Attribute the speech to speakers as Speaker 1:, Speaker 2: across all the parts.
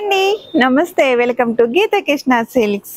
Speaker 1: అండి నమస్తే welcome to Geetha Krishna silks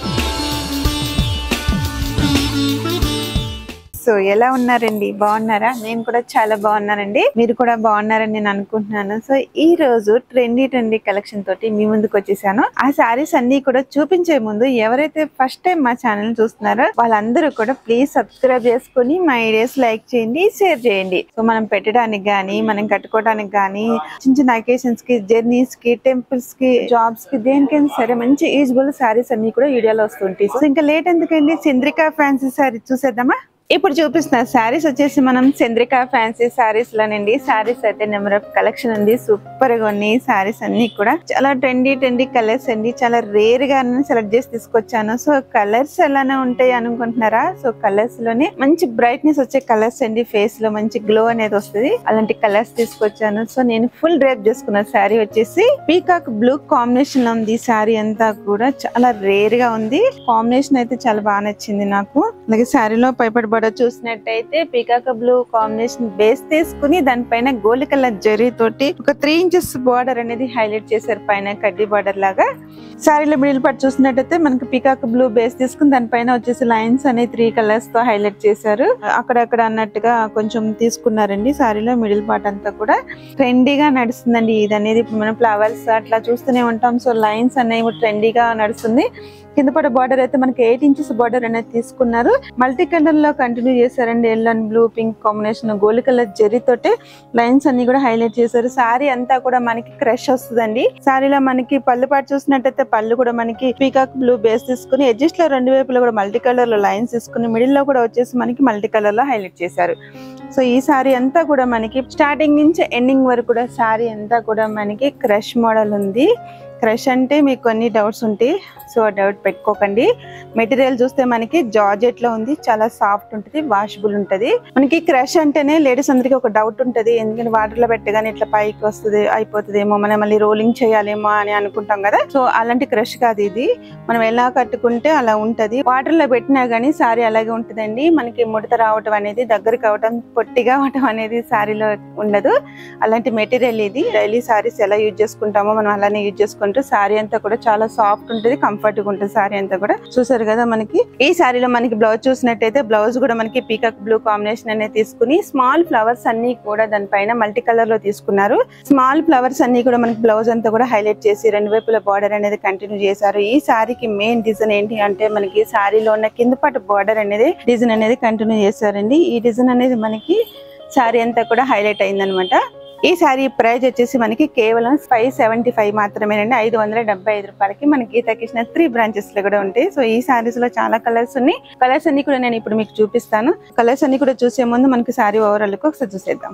Speaker 1: so ఎలా ఉన్నారండి బాగున్నారా నేను కూడా చాలా బాగున్నానండి మీరు కూడా బాగున్నారని నేను అనుకుంటున్నాను సో ఈ రోజు ట్రెండీ కలెక్షన్ తోటి మీ ముందుకు వచ్చేసాను ఆ సారీస్ అన్ని కూడా చూపించే ముందు ఎవరైతే ఫస్ట్ టైం మా ఛానల్ చూస్తున్నారో వాళ్ళందరూ కూడా ప్లీజ్ సబ్స్క్రైబ్ చేసుకొని మా వీడియోస్ లైక్ చేయండి షేర్ చేయండి సో మనం పెట్టడానికి గానీ మనం కట్టుకోవడానికి గానీ చిన్న అకేషన్స్ కి జర్నీస్ కి టెంపుల్స్ కి జాబ్స్ కి దేనికైనా సరే మంచి యూజబుల్ సారీస్ అన్ని కూడా వీడియోలో వస్తుంటాయి సో ఇంకా లేట్ ఎందుకండి చంద్రిక ఫ్యాన్సీ సారీ చూసేద్దామా ఇప్పుడు చూపిస్తున్న శారీస్ వచ్చేసి మనం చంద్రిక ఫ్యాన్సీ శారీస్ లోనండి శారీస్ అయితే నెంబర్ ఆఫ్ కలెక్షన్ ఉంది సూపర్ గా ఉన్నాయి శారీస్ అన్ని కూడా చాలా ట్రెండీ కలర్స్ అండి చాలా రేర్ గా సెలెక్ట్ చేసి తీసుకొచ్చాను సో కలర్స్ ఎలానే ఉంటాయి అనుకుంటున్నారా సో కలర్స్ లోనే మంచి బ్రైట్నెస్ వచ్చే కలర్స్ అండి ఫేస్ లో మంచి గ్లో అనేది వస్తుంది అలాంటి కలర్స్ తీసుకొచ్చాను సో నేను ఫుల్ డ్రైప్ చేసుకున్న శారీ వచ్చేసి పీకాక్ బ్లూ కాంబినేషన్ లో ఉంది శారీ అంతా కూడా చాలా రేర్ గా ఉంది కాంబినేషన్ అయితే చాలా బాగా నచ్చింది నాకు అలాగే శారీలో పైపడి చూసినట్టయితే పీకాక్ బ్లూ కాంబినేషన్ బేస్ తీసుకుని దానిపైన గోల్డ్ కలర్ జరీ తోటి ఒక 3 ఇంచెస్ బార్డర్ అనేది హైలైట్ చేశారు పైన కడ్డీ బార్డర్ లాగా శారీలో మిడిల్ పార్ట్ చూసినట్టయితే మనకి పీకాక్ బ్లూ బేస్ తీసుకుని దానిపైన వచ్చేసి లైన్స్ అనే 3 కలర్స్ తో హైలైట్ చేశారు అక్కడక్కడ అన్నట్టుగా కొంచెం తీసుకున్నారండి శారీలో మిడిల్ పార్ట్ అంతా కూడా ట్రెండీగా నడుస్తుందండి ఇది అనేది ఇప్పుడు మనం ఫ్లవర్స్ అట్లా చూస్తూనే ఉంటాం సో లైన్స్ అనేవి ట్రెండీగా నడుస్తుంది కింద పడ బార్డర్ అయితే మనకి 8 ఇంచెస్ బార్డర్ అనేది తీసుకున్నారు మల్టీ కలర్ లో కంటిన్యూ చేశారండి yellow and blue pink combination gold colour zari తోటి లైన్స్ అన్ని కూడా హైలైట్ చేశారు సారీ అంతా కూడా మనకి క్రష్ వస్తుందండి సారీలో మనకి పళ్ళు పాటు చూసినట్టయితే పళ్ళు కూడా మనకి పీకాక్ బ్లూ బేస్ తీసుకుని ఎడ్జెస్ లో రెండు వైపులో కూడా మల్టీ కలర్ లో లైన్స్ తీసుకుని మిడిల్ లో కూడా వచ్చేసి మనకి మల్టీ కలర్ లో హైలైట్ చేశారు సో ఈ సారీ అంతా కూడా మనకి స్టార్టింగ్ నుంచి ఎండింగ్ వరకు కూడా సారీ అంతా కూడా మనకి క్రష్ మోడల్ ఉంది క్రష్ అంటే మీకు కొన్ని డౌట్స్ ఉంటాయి సో డౌట్ పెట్టుకోకండి మెటీరియల్ చూస్తే మనకి జార్జెట్ లో ఉంది చాలా సాఫ్ట్ ఉంటుంది వాషబుల్ ఉంటుంది మనకి క్రష్ అంటేనే లేడీస్ అందరికి ఒక డౌట్ ఉంటుంది ఎందుకంటే వాటర్ లో పెట్టగానే ఇట్లా పైకి వస్తుంది అయిపోతుందేమో మనం మళ్ళీ రోలింగ్ చేయాలేమో అని అనుకుంటాం కదా సో అలాంటి క్రష్ కాదు ఇది మనం ఎలా కట్టుకుంటే అలా ఉంటది వాటర్ లో పెట్టినా గానీ సారీ అలాగే ఉంటుందండి మనకి ముడత రావటం అనేది దగ్గరికి అవటం పొట్టిగా అవటం అనేది సారీలో ఉండదు అలాంటి మెటీరియల్ ఇది డైలీ సారీస్ ఎలా యూజ్ చేసుకుంటామో మనం అలానే యూజ్ చేసుకుంటాం సారీ అంతా కూడా చాలా సాఫ్ట్ ఉంటుంది కంఫర్ట్ గా ఉంటుంది సారీ అంతా కూడా చూసారు కదా మనకి ఈ సారీలో మనకి బ్లౌజ్ చూసినట్టయితే బ్లౌజ్ కూడా మనకి పీకాక్ బ్లూ కాంబినేషన్ అనేది తీసుకుని స్మాల్ ఫ్లవర్స్ అన్ని కూడా దానిపైన మల్టీ కలర్ లో తీసుకున్నారు స్మాల్ ఫ్లవర్స్ అన్ని కూడా మనకి బ్లౌజ్ అంతా కూడా హైలైట్ చేసి రెండు వైపుల బార్డర్ అనేది కంటిన్యూ చేశారు ఈ సారీకి మెయిన్ డిజైన్ ఏంటి అంటే మనకి సారీలో ఉన్న కింద పాటు బార్డర్ అనేది డిజైన్ అనేది కంటిన్యూ చేశారండి ఈ డిజైన్ అనేది మనకి సారీ అంతా కూడా హైలైట్ అయిందనమాట ఈ సారీ ప్రైస్ వచ్చేసి మనకి కేవలం 575 మాత్రమేనండి 575 రూపాయలకి మనకి గీత కృష్ణ 3 బ్రాంచెస్ లో కూడా ఉంటాయి సో ఈ సారీస్ లో చాలా కలర్స్ ఉన్నాయి కలర్స్ అన్ని కూడా నేను ఇప్పుడు మీకు చూపిస్తాను కలర్స్ అన్ని కూడా చూసే ముందు మనకి సారీ ఓవరాల్ గా ఒకసారి చూసేద్దాం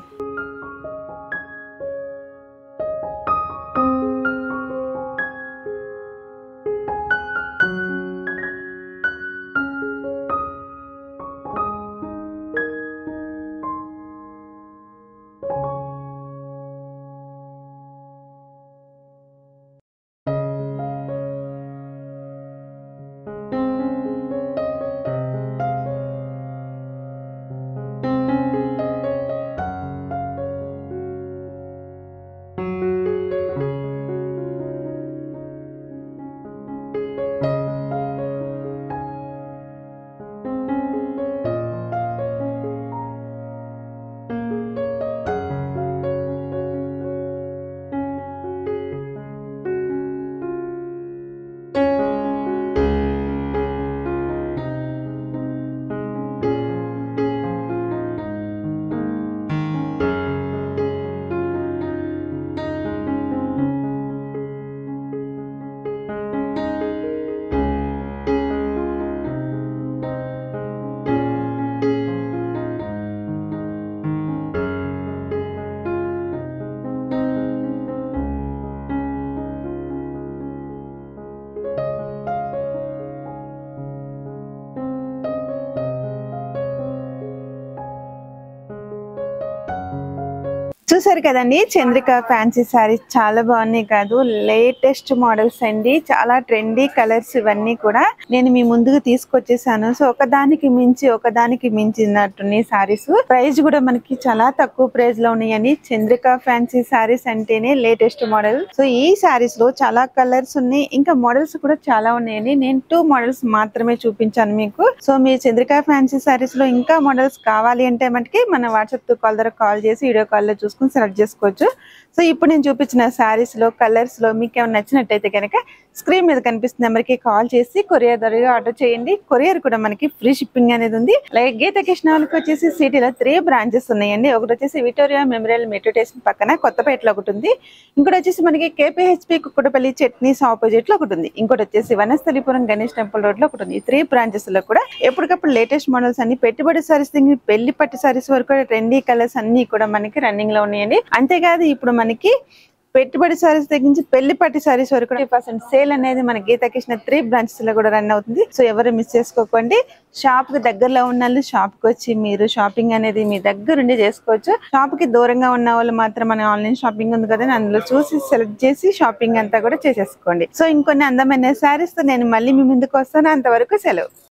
Speaker 1: చూసారు కదండి, చంద్రిక ఫ్యాన్సీ సారీస్ చాలా బాగున్నాయి కాదు. లేటెస్ట్ మోడల్స్ అండి, చాలా ట్రెండీ కలర్స్ ఇవన్నీ కూడా నేను మీ ముందుకు తీసుకొచ్చేసాను. సో ఒకదానికి మించినట్టున్నాయి సారీస్. ప్రైస్ కూడా మనకి చాలా తక్కువ ప్రైస్ లో ఉన్నాయండి. చంద్రిక ఫ్యాన్సీ సారీస్ అంటేనే లేటెస్ట్ మోడల్. సో ఈ సారీస్ లో చాలా కలర్స్ ఉన్నాయి, ఇంకా మోడల్స్ కూడా చాలా ఉన్నాయండి. నేను 2 మోడల్స్ మాత్రమే చూపించాను మీకు. సో మీ చంద్రిక ఫ్యాన్సీ సారీస్ లో ఇంకా మోడల్స్ కావాలి అంటే మనకి మన వాట్సాప్ కాల్ ద్వారా కాల్ చేసి వీడియో కాల్ లో చూసుకుని సెలెక్ట్ చేసుకోవచ్చు. సో ఇప్పుడు నేను చూపించిన సారీస్ లో కలర్స్ లో మీకు ఏమైనా నచ్చినట్టయితే కనుక స్క్రీన్ మీద కనిపిస్తున్న నెంబర్కి కాల్ చేసి కొరియర్ ద్వారా ఆర్డర్ చేయండి. కొరియర్ కూడా మనకి ఫ్రీ షిప్పింగ్ అనేది ఉంది. అలాగే గీత కృష్ణ వాళ్ళకి వచ్చేసి సిటీలో 3 బ్రాంచెస్ ఉన్నాయండి. ఒకటి వచ్చేసి విక్టోరియా మెమోరియల్ మెట్రో స్టేషన్ పక్కన కొత్తపేటలో ఒకటి ఉంది. ఇంకోటి వచ్చేసి మనకి కేపీహెచ్పి కుక్కడపల్లి చట్నీస్ ఆపోజిట్ లో ఒకటి ఉంది. ఇంకోటి వచ్చేసి వనస్థలిపురం గణేష్ టెంపుల్ రోడ్ లో ఒకటి ఉంది. ఈ 3 బ్రాంచెస్ లో కూడా ఎప్పటికప్పుడు లేటెస్ట్ మోడల్స్ అన్ని, పెట్టుబడి సారీస్ దగ్గర పెళ్లి పట్టు సారీస్ వరకు ట్రెండీ కలర్స్ అన్ని కూడా మనకి రన్నింగ్ లో ఉన్నాయండి. అంతేకాదు ఇప్పుడు మనకి పెట్టుబడి సారీస్ దగ్గర నుంచి పెళ్లి పట్టి సారీస్ వరకు 50% సేల్ అనేది మన గీత కృష్ణ 3 బ్రాంచెస్ లో కూడా రన్ అవుతుంది. సో ఎవరు మిస్ చేసుకోకండి. షాప్ కి దగ్గరలో ఉన్న వాళ్ళు షాప్ కి వచ్చి మీరు షాపింగ్ అనేది మీ దగ్గరుండి చేసుకోవచ్చు. షాప్ కి దూరంగా ఉన్న వాళ్ళు మాత్రం మన ఆన్లైన్ షాపింగ్ ఉంది కదా, అందులో చూసి సెలెక్ట్ చేసి షాపింగ్ అంతా కూడా చేసేసుకోండి. సో ఇంకొన్ని అందమైన సారీస్ తో నేను మళ్ళీ మీ ముందుకు వస్తాను. అంతవరకు సెలవు.